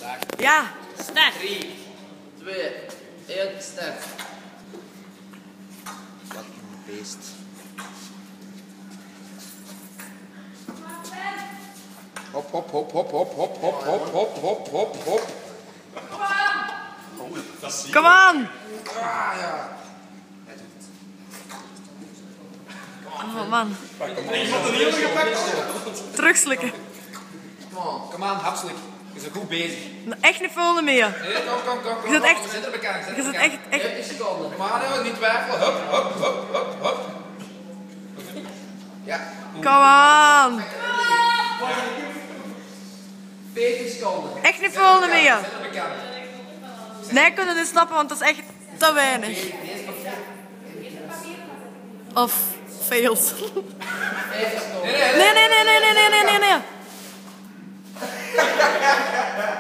Ja, start. 3, 2, 1, start. Wat een beest. Hop, hop, hop, hop, hop, hop, hop, hop, hop, hop, hop, hop. Kom aan. Oh man. Terugslikken. Kom aan, hapslik. Je bent goed bezig. Echt niet veel meer. Nee, kom. Je zit echt... Zet er bekend, zet Je er zit bekend. echt... 30 seconden. Kom aan, joh, niet twijfelen. Hup. Ja. Kom aan. 40 seconden. Echt niet veel meer. Zet er bekend. Nee, kunnen dit snappen, want dat is echt te weinig. Of fails. 50 seconden. Nee.